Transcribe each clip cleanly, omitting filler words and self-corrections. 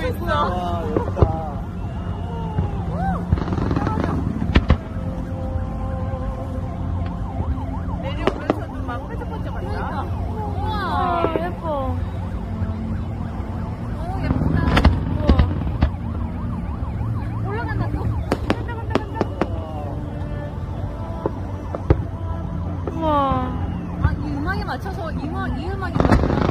있어. 와, 멋있다. 내려오면서도 막 반짝반짝한다. 우와, 예뻐. 오, 예쁘다. 우와. 올라간다, 또. 간다, 간다, 간다. 우와. 아, 이 음악에 맞춰서 이 음악이 맞구나.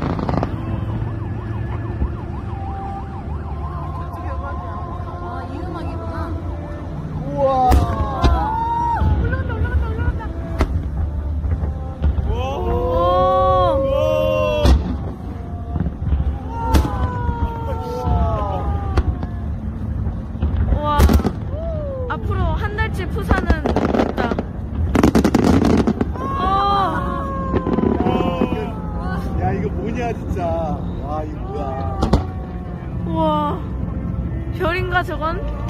저쪽에 음악이야. 아, 이 음악이구나. 우와. 올라간다, 올라간다, 올라간다. 우와. 앞으로 한 달치 부산은 있다. 야, 이거 뭐냐, 진짜. 와, 이거 뭐야. 우와. 별인가 저건?